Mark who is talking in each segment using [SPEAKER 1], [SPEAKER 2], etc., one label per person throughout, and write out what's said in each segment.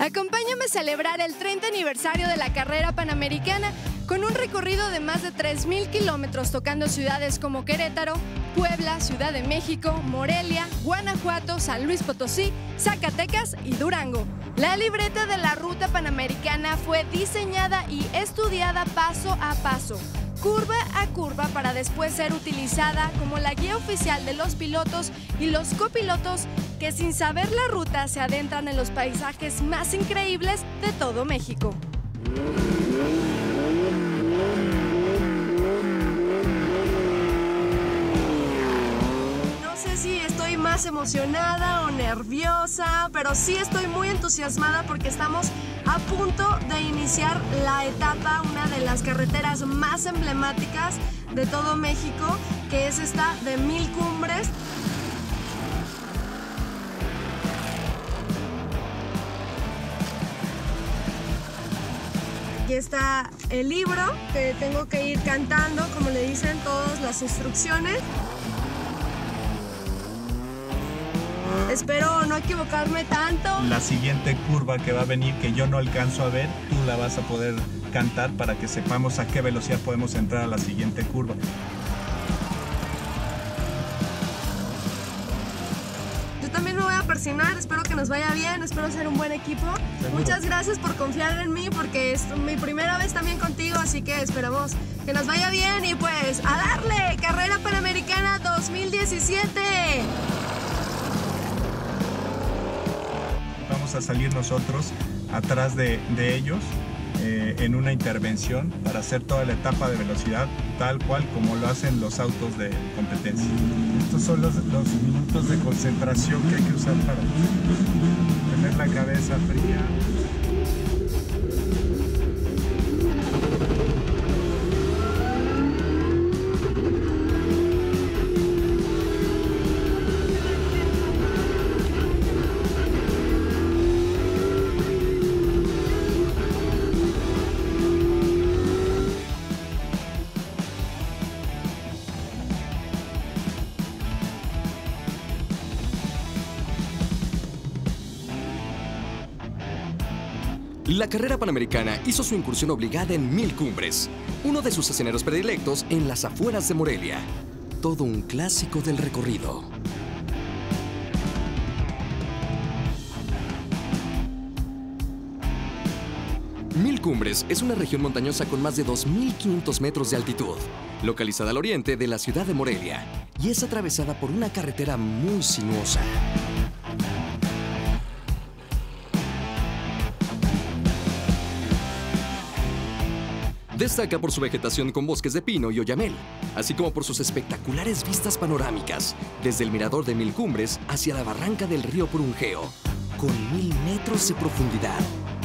[SPEAKER 1] Acompáñame a celebrar el 30 aniversario de la carrera panamericana con un recorrido de más de 3,000 kilómetros tocando ciudades como Querétaro, Puebla, Ciudad de México, Morelia, Guanajuato, San Luis Potosí, Zacatecas y Durango. La libreta de la ruta panamericana fue diseñada y estudiada paso a paso, curva a curva, para después ser utilizada como la guía oficial de los pilotos y los copilotos que sin saber la ruta se adentran en los paisajes más increíbles de todo México. No sé si estoy más emocionada o nerviosa, pero sí estoy muy entusiasmada porque estamos a punto de iniciar la etapa, una de las carreteras más emblemáticas de todo México, que es esta de 1000 Cumbres. Aquí está el libro que tengo que ir cantando, como le dicen todas las instrucciones. Espero no equivocarme tanto.
[SPEAKER 2] La siguiente curva que va a venir, que yo no alcanzo a ver, tú la vas a poder cantar para que sepamos a qué velocidad podemos entrar a la siguiente curva.
[SPEAKER 1] Yo también me voy a persignar, espero que nos vaya bien, espero ser un buen equipo. ¿Seguro? Muchas gracias por confiar en mí porque es mi primera vez también contigo, así que esperamos que nos vaya bien y pues ¡a darle! ¡Carrera Panamericana 2017!
[SPEAKER 2] Vamos a salir nosotros atrás de ellos en una intervención para hacer toda la etapa de velocidad tal cual como lo hacen los autos de competencia. Estos son los minutos de concentración que hay que usar para tener la cabeza fría.
[SPEAKER 3] La carrera panamericana hizo su incursión obligada en 1000 Cumbres, uno de sus escenarios predilectos en las afueras de Morelia. Todo un clásico del recorrido. Mil Cumbres es una región montañosa con más de 2,500 metros de altitud, localizada al oriente de la ciudad de Morelia, y es atravesada por una carretera muy sinuosa. Destaca por su vegetación con bosques de pino y oyamel, así como por sus espectaculares vistas panorámicas desde el mirador de 1000 Cumbres hacia la barranca del río Purungeo, con 1000 metros de profundidad.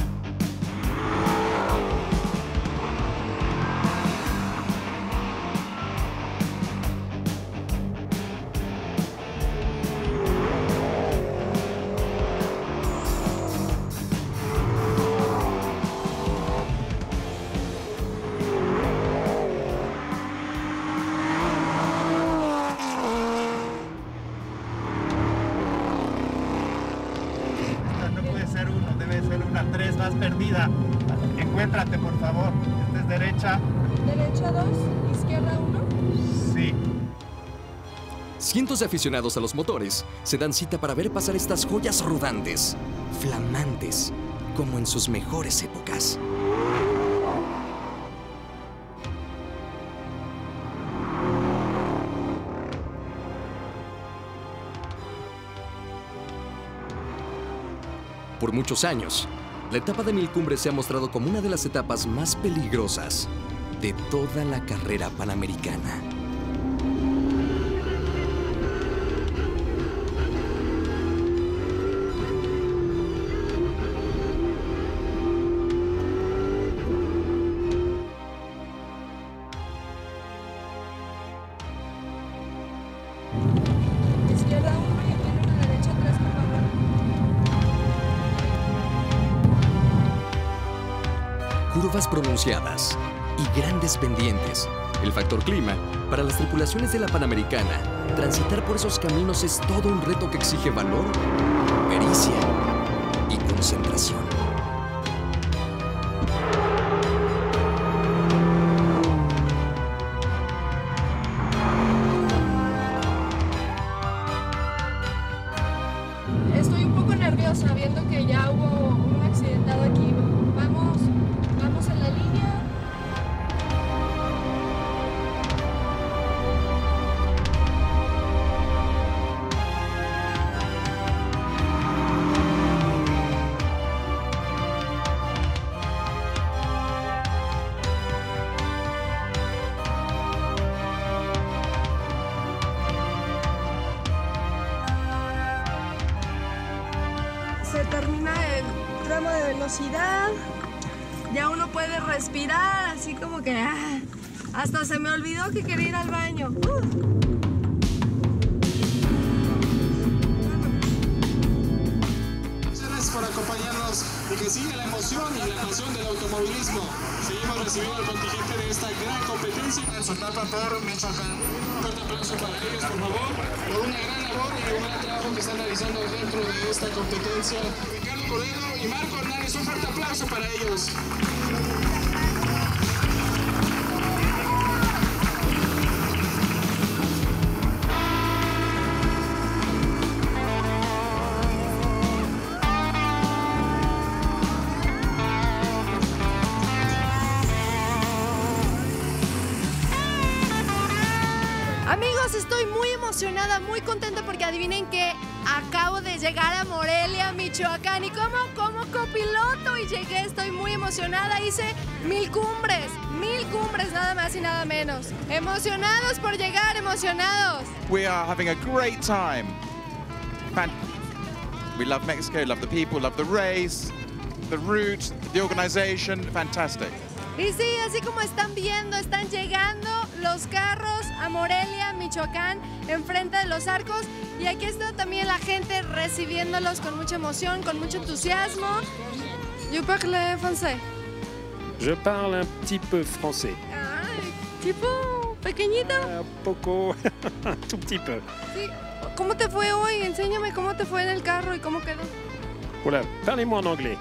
[SPEAKER 2] Una 3 más perdida. Encuéntrate, por favor. Esta es derecha.
[SPEAKER 1] Derecha 2, izquierda 1.
[SPEAKER 2] Sí.
[SPEAKER 3] Cientos de aficionados a los motores se dan cita para ver pasar estas joyas rodantes, flamantes, como en sus mejores épocas. Por muchos años, la etapa de 1000 Cumbres se ha mostrado como una de las etapas más peligrosas de toda la carrera panamericana.
[SPEAKER 1] Izquierda 1 y viene una derecha 3, por favor.
[SPEAKER 3] Curvas pronunciadas y grandes pendientes. El factor clima, para las tripulaciones de la Panamericana, transitar por esos caminos es todo un reto que exige valor, pericia y concentración.
[SPEAKER 1] velocidad. Ya uno puede respirar, así como que hasta se me olvidó que quería ir al baño.
[SPEAKER 4] Gracias por acompañarnos y que siga la emoción y la pasión del automovilismo. Seguimos recibiendo el contingente de esta gran competencia. Su etapa por Michoacán. Un fuerte aplauso para ellos, por favor, por una gran labor y un gran trabajo que están realizando dentro de esta competencia. Ricardo Cordero y Marco Hernández, un fuerte aplauso para ellos.
[SPEAKER 1] Amigos, estoy muy emocionada, muy contenta porque adivinen que acabo de llegar a Morelia, Michoacán, y como copiloto y llegué, estoy muy emocionada, hice 1000 cumbres, nada más y nada menos. Emocionados por llegar, emocionados.
[SPEAKER 5] We are having a great time. We love Mexico, love the people, love the race, the route, the organization, fantastic.
[SPEAKER 1] Y sí, así como están viendo, están llegando los carros a Morelia, Michoacán, enfrente de los arcos. Y aquí está también la gente recibiéndolos con mucha emoción, con mucho entusiasmo. ¿You parles français?
[SPEAKER 6] Je parle un petit peu français.
[SPEAKER 1] Ay, tipo pequeñito.
[SPEAKER 6] Poco, tout petit peu.
[SPEAKER 1] Sí. ¿Cómo te fue hoy? Enséñame cómo te fue en el carro y cómo quedó.
[SPEAKER 6] Voilà, parlez-moi en anglais.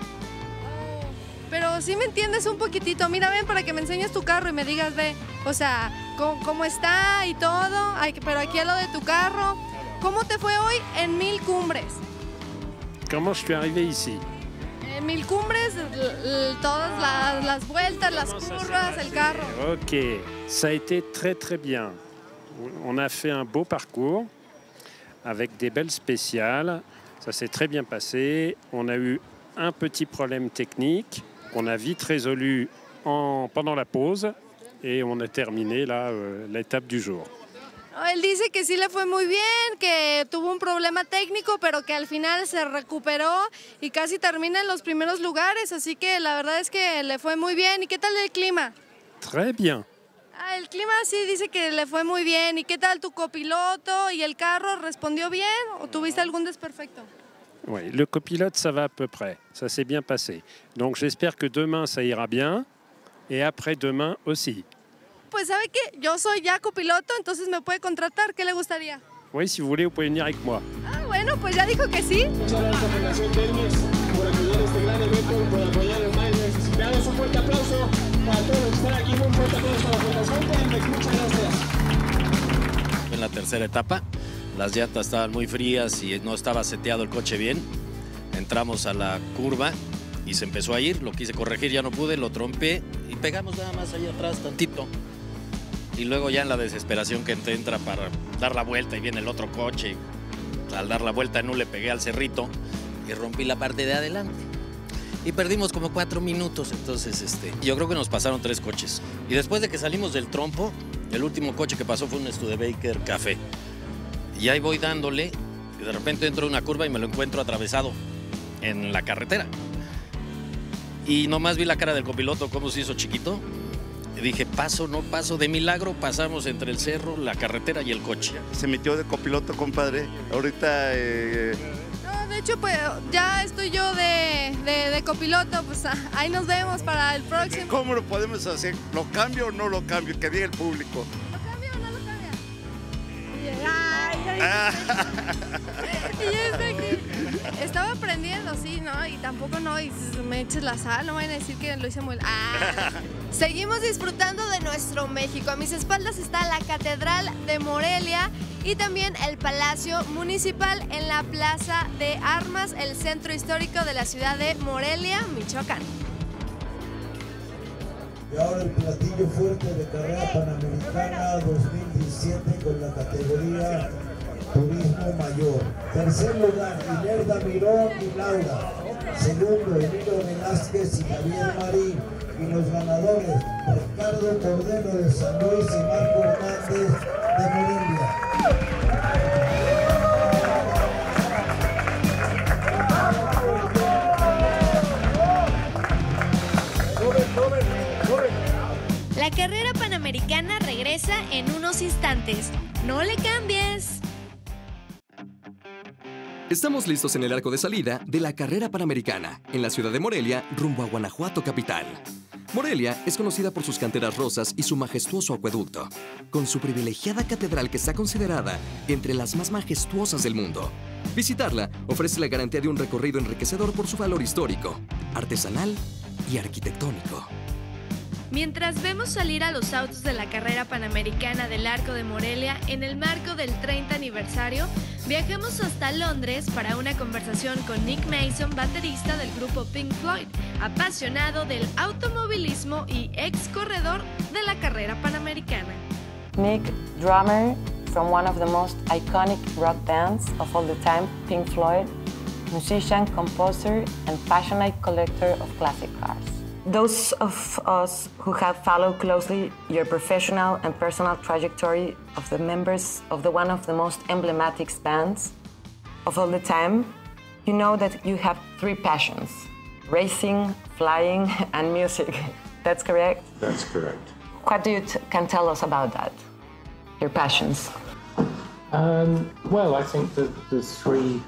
[SPEAKER 1] Pero sí me entiendes un poquitito. Mira, ven para que me enseñes tu carro y me digas, ve, o sea, cómo está y todo. Ay, pero aquí a lo de tu carro. ¿Cómo te fue hoy en 1000 cumbres?
[SPEAKER 6] Comment je suis arrivé ici?
[SPEAKER 1] En 1000 cumbres, todas las vueltas, las curvas, el carro.
[SPEAKER 6] Ok, ça a été très bien. On a fait un beau parcours avec des belles spéciales. Ça s'est très bien passé. On a eu un petit problème technique qu'on a vite résolu pendant la pause et on a terminé là l'étape du jour.
[SPEAKER 1] Él dice que sí le fue muy bien, que tuvo un problema técnico, pero que al final se recuperó y casi termina en los primeros lugares, así que la verdad es que le fue muy bien. ¿Y qué tal el clima?
[SPEAKER 6] Très bien.
[SPEAKER 1] El clima sí dice que le fue muy bien. ¿Y qué tal tu copiloto y el carro? ¿Respondió bien o tuviste algún desperfecto?
[SPEAKER 6] Oui, le copilote, ça va à peu près. Ça s'est bien passé. Donc j'espère que demain, ça ira bien et après-demain aussi.
[SPEAKER 1] Pues sabe que yo soy ya copiloto, entonces me puede contratar. ¿Qué le gustaría?
[SPEAKER 6] Oui, si vous voulez, vous pouvez venir avec moi.
[SPEAKER 1] Ah, bueno, pues ya dijo que sí.
[SPEAKER 4] Muchas gracias a Fundación Telmex por apoyar este gran evento, por apoyar el más necesitados. Un fuerte aplauso para todos los que están aquí. Un fuerte aplauso a la Fundación Telmex. Muchas gracias.
[SPEAKER 7] En la tercera etapa, las llantas estaban muy frías y no estaba seteado el coche bien. Entramos a la curva y se empezó a ir. Lo quise corregir, ya no pude, lo trompé y pegamos nada más allá atrás tantito. Y luego ya en la desesperación que te entra para dar la vuelta y viene el otro coche. Al dar la vuelta no le pegué al cerrito y rompí la parte de adelante. Y perdimos como 4 minutos, entonces yo creo que nos pasaron 3 coches. Y después de que salimos del trompo, el último coche que pasó fue un Studebaker Café. Y ahí voy dándole y de repente entro en una curva y me lo encuentro atravesado en la carretera. Y nomás vi la cara del copiloto, cómo se hizo chiquito. Y dije, paso, no paso, de milagro pasamos entre el cerro, la carretera y el coche.
[SPEAKER 8] Se metió de copiloto, compadre. Ahorita...
[SPEAKER 1] No, de hecho, pues ya estoy yo de copiloto, pues ahí nos vemos para el próximo.
[SPEAKER 8] ¿Cómo lo podemos hacer? ¿Lo cambio o no lo cambio? Que diga el público.
[SPEAKER 1] ¿Lo cambia o no lo cambia? Y ya está aquí. Estaba aprendiendo, sí, ¿no? Y tampoco no, y me eches la sal, no vayan a decir que lo hice muy... Seguimos disfrutando de nuestro México. A mis espaldas está la Catedral de Morelia y también el Palacio Municipal en la Plaza de Armas, el centro histórico de la ciudad de Morelia, Michoacán.
[SPEAKER 9] Y ahora el platillo fuerte de carrera panamericana 2017 con la categoría Turismo Mayor. Tercer lugar, Inerda Mirón y Laura. Segundo, Emilio Velázquez y Javier Marín. Y los ganadores, Ricardo Cordero de San Luis y Marco Hernández de Morelia.
[SPEAKER 10] carrera panamericana regresa en unos instantes. ¡No le cambies!
[SPEAKER 3] Estamos listos en el arco de salida de la carrera panamericana, en la ciudad de Morelia, rumbo a Guanajuato capital. Morelia es conocida por sus canteras rosas y su majestuoso acueducto, con su privilegiada catedral que está considerada entre las más majestuosas del mundo. Visitarla ofrece la garantía de un recorrido enriquecedor por su valor histórico, artesanal y arquitectónico.
[SPEAKER 1] Mientras vemos salir a los autos de la carrera panamericana del Arco de Morelia en el marco del 30 aniversario, viajamos hasta Londres para una conversación con Nick Mason, baterista del grupo Pink Floyd, apasionado del automovilismo y ex corredor de la carrera panamericana.
[SPEAKER 11] Nick, drummer from one of the most iconic rock bands of all the time, Pink Floyd, musician, composer, and passionate collector of classic cars. Those of us who have followed closely your professional and personal trajectory of the members of one of the most emblematic bands of all the time, you know that you have three passions: racing, flying, and music. That's correct?
[SPEAKER 12] That's correct.
[SPEAKER 11] What do you can tell us about that, your passions?
[SPEAKER 12] Well, I think that the three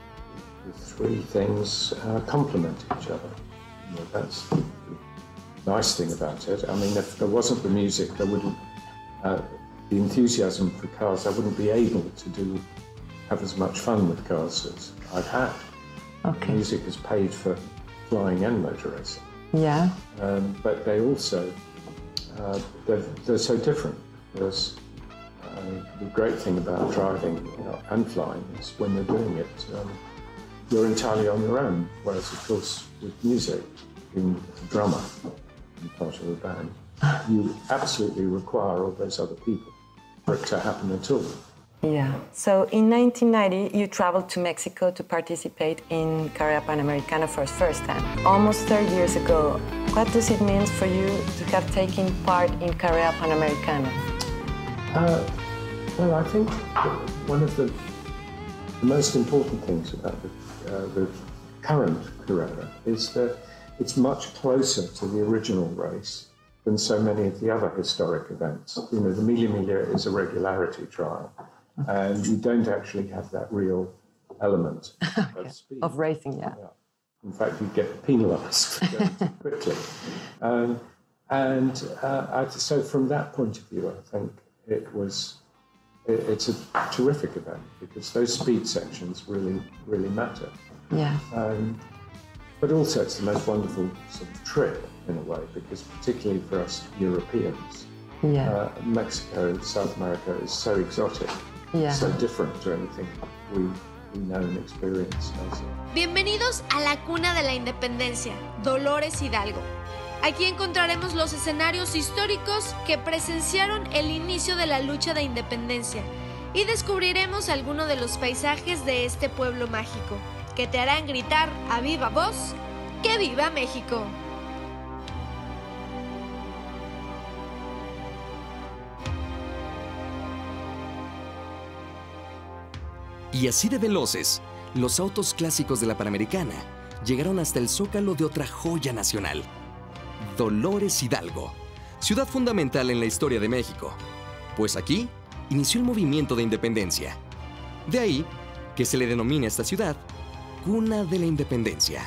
[SPEAKER 12] things complement each other. You know, that's the nice thing about it. I mean, if there wasn't the music, there wouldn't the enthusiasm for cars. I wouldn't be able to have as much fun with cars as I've had.
[SPEAKER 11] Okay.
[SPEAKER 12] Music has paid for flying and motor racing.
[SPEAKER 11] Yeah.
[SPEAKER 12] But they also they're so different. Because the great thing about driving and flying is when you're doing it, you're entirely on your own. Whereas, of course, with music, being a drummer and part of a band, you absolutely require all those other people for it to happen at all.
[SPEAKER 11] Yeah. So in 1990, you traveled to Mexico to participate in Carrera Panamericana for the first time. Almost 30 years ago, what does it mean for you to have taken part in Carrera Panamericana?
[SPEAKER 12] Well, I think one of the most important things about the current Carrera is that it's much closer to the original race than so many of the other historic events. You know, the Mille Miglia is a regularity trial, and you don't actually have that real element of speed.
[SPEAKER 11] Of racing, yeah.
[SPEAKER 12] In fact, you get penalised for going too quickly. So from that point of view, I think it's a terrific event because those speed sections really matter.
[SPEAKER 11] Yeah.
[SPEAKER 12] But also it's the most wonderful sort of trip in a way because particularly for us Europeans, Mexico, South America is so exotic, so different to anything we know and experience.
[SPEAKER 1] Bienvenidos a la cuna de la independencia, Dolores Hidalgo. Aquí encontraremos los escenarios históricos que presenciaron el inicio de la lucha de independencia y descubriremos algunos de los paisajes de este pueblo mágico que te harán gritar a viva voz ¡que viva México!
[SPEAKER 3] Y así de veloces, los autos clásicos de la Panamericana llegaron hasta el zócalo de otra joya nacional, Dolores Hidalgo, ciudad fundamental en la historia de México, pues aquí inició el movimiento de independencia. De ahí que se le denomina a esta ciudad Cuna de la Independencia.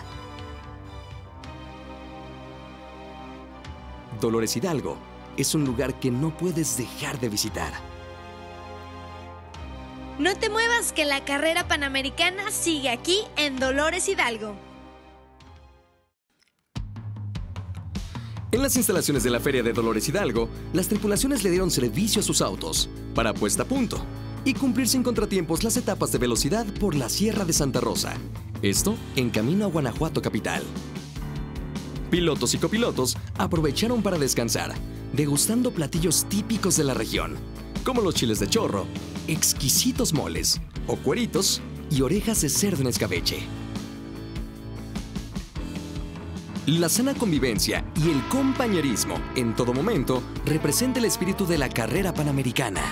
[SPEAKER 3] Dolores Hidalgo es un lugar que no puedes dejar de visitar.
[SPEAKER 10] No te muevas, que la carrera panamericana sigue aquí en Dolores Hidalgo.
[SPEAKER 3] En las instalaciones de la Feria de Dolores Hidalgo, las tripulaciones le dieron servicio a sus autos para puesta a punto y cumplir sin contratiempos las etapas de velocidad por la Sierra de Santa Rosa. Esto en camino a Guanajuato capital. Pilotos y copilotos aprovecharon para descansar, degustando platillos típicos de la región, como los chiles de chorro, exquisitos moles o cueritos y orejas de cerdo en escabeche. La sana convivencia y el compañerismo en todo momento representa el espíritu de la carrera panamericana.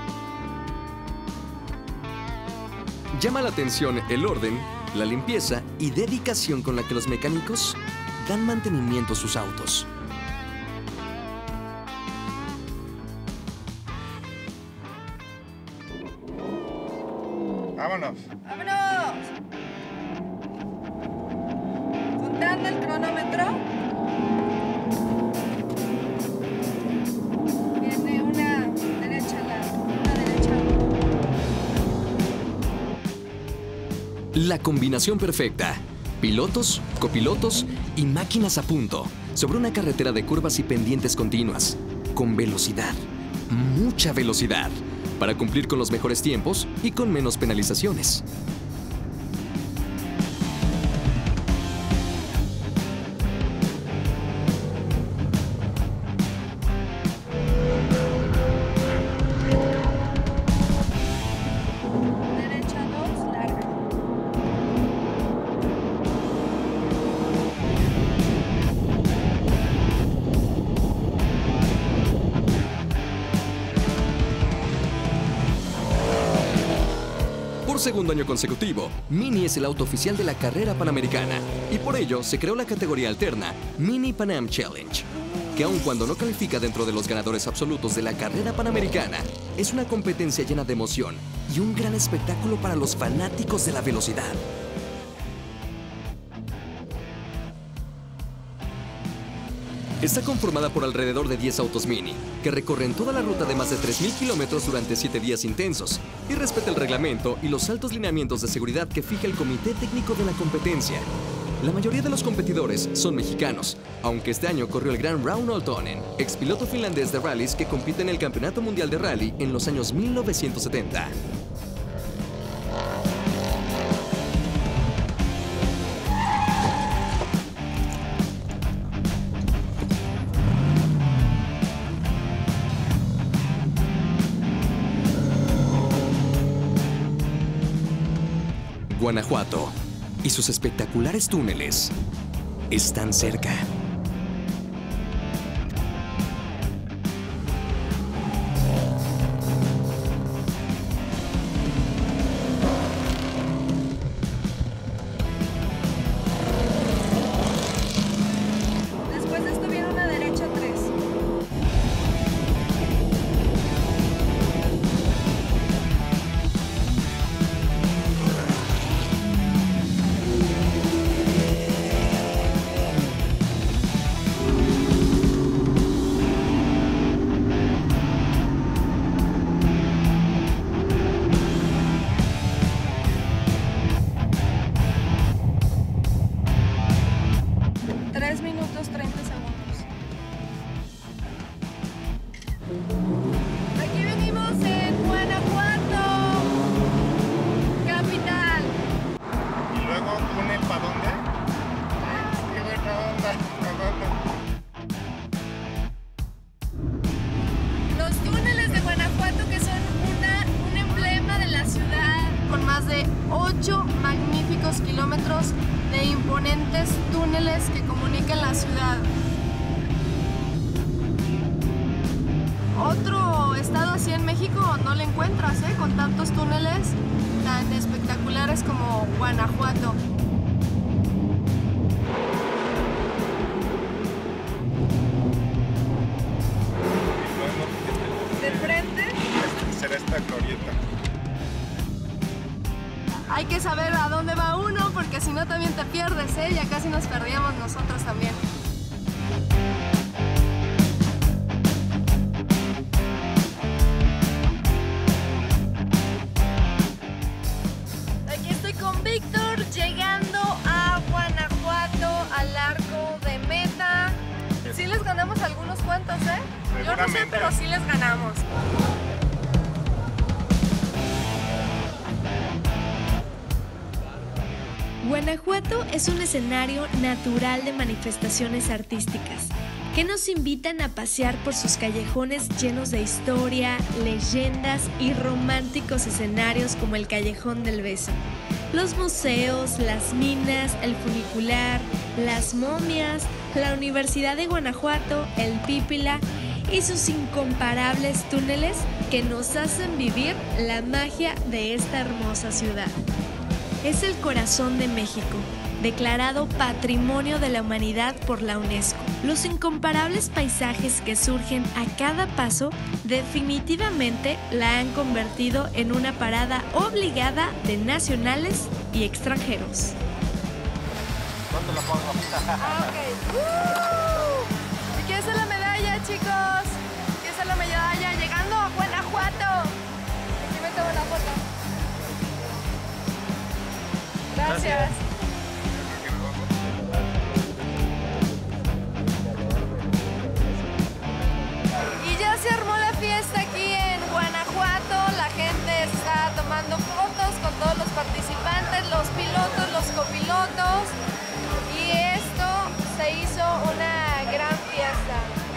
[SPEAKER 3] Llama la atención el orden, la limpieza y dedicación con la que los mecánicos dan mantenimiento a sus autos.
[SPEAKER 2] Vámonos.
[SPEAKER 1] ¡Vámonos! Contando el cronómetro. Viene una derecha.
[SPEAKER 3] La combinación perfecta. Pilotos, copilotos y máquinas a punto. Sobre una carretera de curvas y pendientes continuas. Con velocidad. Mucha velocidad. Para cumplir con los mejores tiempos y con menos penalizaciones. Por segundo año consecutivo, Mini es el auto oficial de la carrera panamericana y por ello se creó la categoría alterna Mini Pan Am Challenge, que aun cuando no califica dentro de los ganadores absolutos de la carrera panamericana, es una competencia llena de emoción y un gran espectáculo para los fanáticos de la velocidad. Está conformada por alrededor de 10 autos Mini, que recorren toda la ruta de más de 3.000 kilómetros durante 7 días intensos, y respeta el reglamento y los altos lineamientos de seguridad que fija el Comité Técnico de la competencia. La mayoría de los competidores son mexicanos, aunque este año corrió el gran Raúl Aaltonen, expiloto finlandés de rallies que compite en el Campeonato Mundial de Rally en los años 1970. Guanajuato y sus espectaculares túneles están cerca.
[SPEAKER 1] Después de esto viene una derecha 3. Aquí venimos en Guanajuato, capital.
[SPEAKER 2] Y luego túnel ¿para dónde? ¡Qué buena onda!
[SPEAKER 1] Los túneles de Guanajuato, que son un emblema de la ciudad, con más de 8 magníficos kilómetros de imponentes túneles que comunican la ciudad. Otro estado así en México no lo encuentras, con tantos túneles tan espectaculares como Guanajuato. De frente
[SPEAKER 2] será esta glorieta.
[SPEAKER 1] Hay que saber a dónde va uno, porque si no también te pierdes, ya casi nos perdíamos nosotros también. Víctor, llegando a Guanajuato, al arco de meta. Sí les ganamos algunos cuantos, Yo no sé, pero sí les ganamos.
[SPEAKER 10] Guanajuato es un escenario natural de manifestaciones artísticas que nos invitan a pasear por sus callejones llenos de historia, leyendas y románticos escenarios como el Callejón del Beso. Los museos, las minas, el funicular, las momias, la Universidad de Guanajuato, el Pípila y sus incomparables túneles que nos hacen vivir la magia de esta hermosa ciudad. Es el corazón de México, declarado Patrimonio de la Humanidad por la UNESCO. Los incomparables paisajes que surgen a cada paso definitivamente la han convertido en una parada obligada de nacionales y extranjeros.
[SPEAKER 13] ¿Dónde la pongo?
[SPEAKER 1] ¿Y quién es la medalla, chicos? ¿Quién es la medalla? Llegando a Guanajuato. Aquí me tomo la foto. Gracias. Y ya se armó la fiesta aquí en Guanajuato. La gente está tomando fotos con todos los participantes, los pilotos, los copilotos. Y esto se hizo una gran fiesta.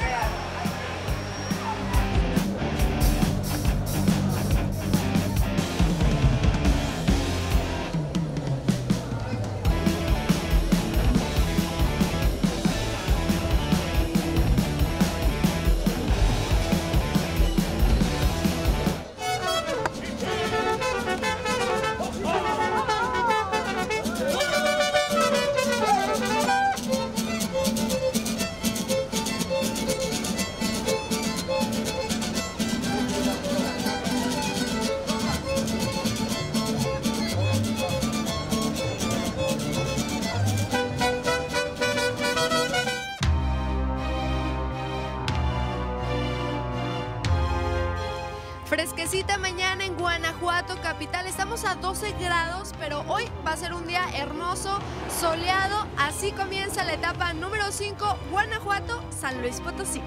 [SPEAKER 1] Fresquecita mañana en Guanajuato, capital. Estamos a 12 grados, pero hoy va a ser un día hermoso, soleado. Así comienza la etapa número 5, Guanajuato, San Luis Potosí.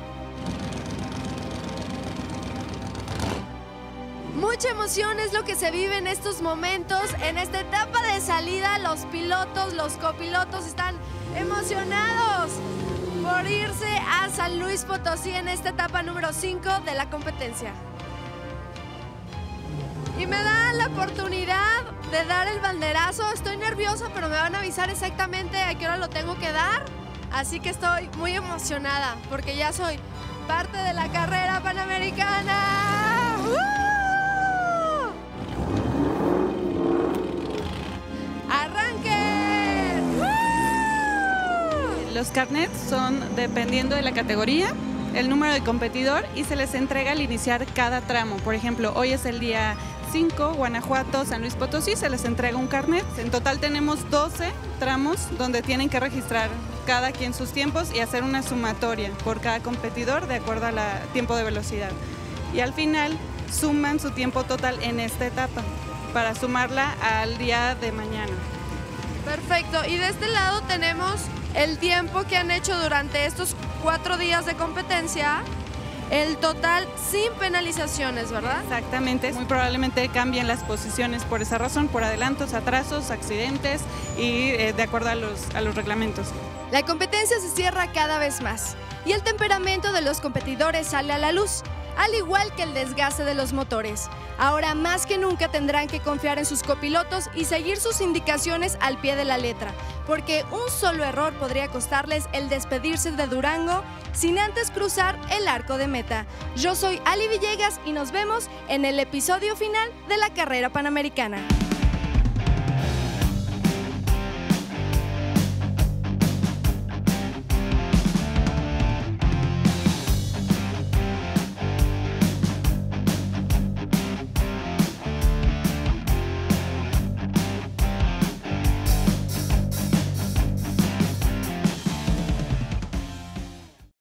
[SPEAKER 1] Mucha emoción es lo que se vive en estos momentos. En esta etapa de salida, los pilotos, los copilotos están emocionados por irse a San Luis Potosí en esta etapa número 5 de la competencia. Y me dan la oportunidad de dar el banderazo. Estoy nerviosa, pero me van a avisar exactamente a qué hora lo tengo que dar. Así que estoy muy emocionada porque ya soy parte de la carrera panamericana. ¡Arranquen!
[SPEAKER 14] Los carnets son dependiendo de la categoría, el número de competidor y se les entrega al iniciar cada tramo. Por ejemplo, hoy es el día 5, Guanajuato, San Luis Potosí, se les entrega un carnet. En total tenemos 12 tramos donde tienen que registrar cada quien sus tiempos y hacer una sumatoria por cada competidor de acuerdo al tiempo de velocidad. Y al final suman su tiempo total en esta etapa para sumarla al día de mañana.
[SPEAKER 1] Perfecto. Y de este lado tenemos el tiempo que han hecho durante estos 4 días de competencia. El total sin penalizaciones, ¿verdad?
[SPEAKER 14] Exactamente. Muy probablemente cambien las posiciones por esa razón, por adelantos, atrasos, accidentes y de acuerdo a los reglamentos.
[SPEAKER 1] La competencia se cierra cada vez más y el temperamento de los competidores sale a la luz, al igual que el desgaste de los motores. Ahora más que nunca tendrán que confiar en sus copilotos y seguir sus indicaciones al pie de la letra, porque un solo error podría costarles el despedirse de Durango sin antes cruzar el arco de meta. Yo soy Ali Villegas y nos vemos en el episodio final de la carrera panamericana.